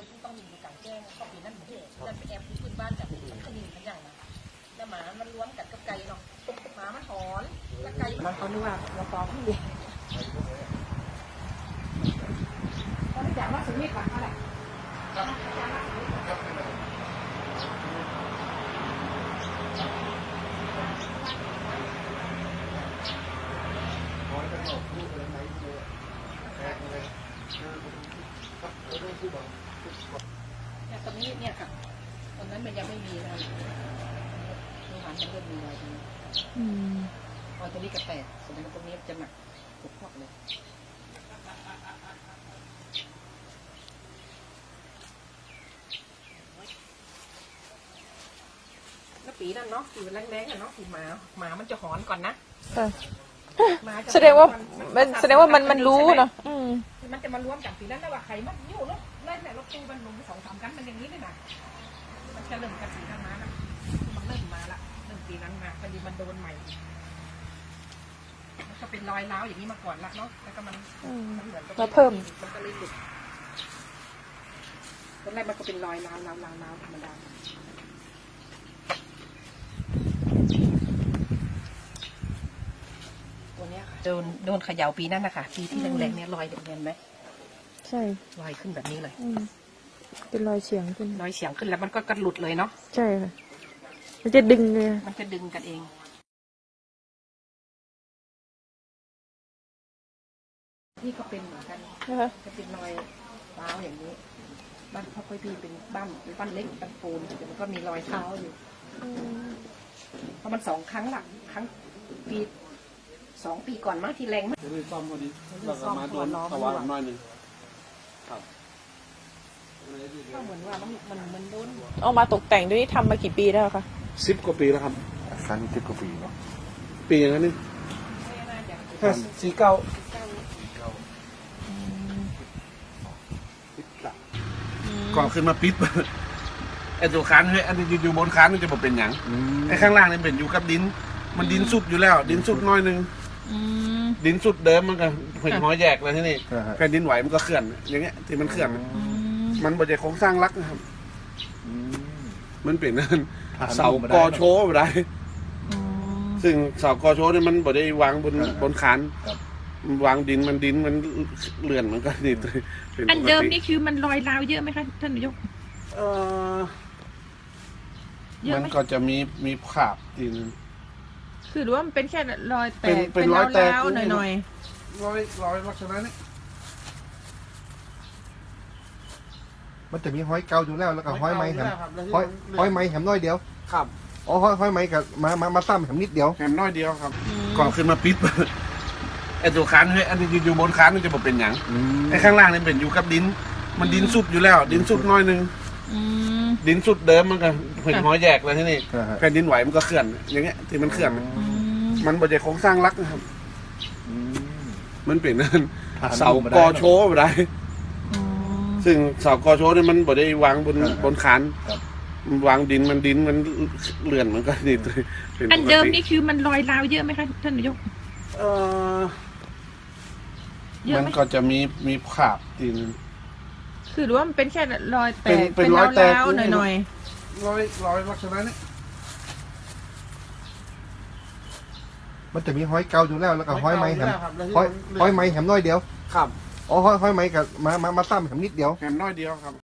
เลยต้องมีการแจ้งข้อปีนั่นเหตุนั่นไปแอบพื้นบ้านจากมันคดีมันอย่างนะแล้วหมามันล้วนกัดกับไก่เนาะหมามันหอนแล้วไก่มันเขานึกว่าเราปลอมพี่ตอนนี้จากว่าสุนิทก่อนเท่าไหร่เนี่ยตรงนี้เนี่ยค่ะตอนนั้นมันยังไม่มีอะไรดูหันมันเริ่มมีอะไรตรงนี้พอตรงนี้กระแตกแสดงว่าตรงนี้จะหนักปวดพอกเลยแล้วปีนั่นเนาะปีมันแรงๆกันเนาะปีหมามันจะหอนก่อนนะแสดงว่ามันรู้เนาะมันจะมาล้วมจากปีนั้นแล้วว่าใครมันยิ้วแล้วเล่นเนี่ยรถตู้มันลงไป2-3 กันมันอย่างนี้เลยนะมันจะเริ่มกระสีกันมาละมันเริ่มมาละเริ่มปีนั้นมาพอดีมันโดนใหม่มันก็เป็นรอยร้าวอย่างนี้มาก่อนละเนาะแล้วก็มันเหมือนมาเพิ่มมันก็เลยหลุดตอนแรกมันก็เป็นรอยร้าวธรรมดาตัวเนี้ยค่ะโดนเขย่าปีนั้นนะคะปีที่แรงๆเนี่ยรอยเห็นไหมใช่รอยขึ้นแบบนี้เลยเป็นรอยเฉียงขึ้นแล้วมันก็กระหลุดเลยเนาะใช่ค่ะมันจะดึงเลยมันจะดึงกันเองนี่ก็เป็นเหมือนกันจะเป็นรอยร้าวอย่างนี้บ้านพ่อค่อยพี่เป็นบ้านเล็กบ้านปูนแต่มันก็มีรอยเท้าอยู่เพราะมัน2 ครั้งละครั้งปี2 ปีก่อนมากที่แรงมากเลยซ่อมพอดีเราก็มาโดนตะวันน้อยหนึ่งครับก็เหมือนว่ามันโดนเอามาตกแต่งด้วยนี่ทำมากี่ปีแล้วคะ 10 กว่าปีแล้วครับสั้น10 กว่าปีเนาะปีอย่างนั้นนี่49ก่อนขึ้นมาปิดไอ้ตัวคานเฮ้ยอันนี้อยู่บนคานมันจะบอกเป็นอย่างไอ้ข้างล่างนี่เป็นอยู่กับดินมันดินสุดอยู่แล้วดินสุดน้อยนึงดินสุดเดิมมันก็เห็นหอยแยกเลยที่นี่แผ่นดินไหวมันก็เคลื่อนอย่างเงี้ยที่มันเคลื่อนมันบริเวณโครงสร้างรักนะครับมันเป็นเสากอโชว์อะไรซึ่งเสากอโชว์เนี่ยมันบริเวณวางบนคานวางดินมันเลื่อนมันก็ดีอันเดิมนี่คือมันรอยร้าวเยอะไหมคะท่านนายกมันก็จะมีภาพดินคือหรือว่ามันเป็นแค่รอยแตกเป็นรอยแตกหน่อยรอยลักษณะนี้มันจะมีห้อยเก่าอยู่แล้วก็ห้อยไม้แหมห้อยไม้แหมน้อยเดียวครับอ๋อห้อยไม้กับมาซ้ำแหมนิดเดียวแหมน้อยเดียวครับก่อนขึ้นมาปิดไอ้ตัวคานเฮ้ยอันนี้อยู่บนคานมันจะบอกเป็นอย่างไอ้ข้างล่างนี่เป็นอยู่กับดินมันดินสุดอยู่แล้วดินสุดน้อยนึงดินสุดเดิมมันก็เห็นหอยแยกเลยที่นี่แผ่นดินไหวมันก็เคลื่อนอย่างเงี้ยที่มันเคลื่อนมันบริเวณโครงสร้างรักนะครับมันเป็นเสากอโชว์อะไรซึ่งเสากอโชว์เนี่ยมันบริเวณวางบนคานวางดินมันเลื่อนมันก็ดีอันเดิมนี่คือมันรอยร้าวเยอะไหมคะท่านนายกมันก็จะมีภาพดินคือหรือว่ามันเป็นแค่รอยแตกเป็นรอยร้าวหน่อยรอยลักษณะนี้มันจะมีห้อยเก่าอยู่แล้วก็ห้อยไม้แหมห้อยไม้แหมน้อยเดียวครับอ๋อห้อยไม้กับมาซ้ำแหมนิดเดียวแหมน้อยเดียวครับ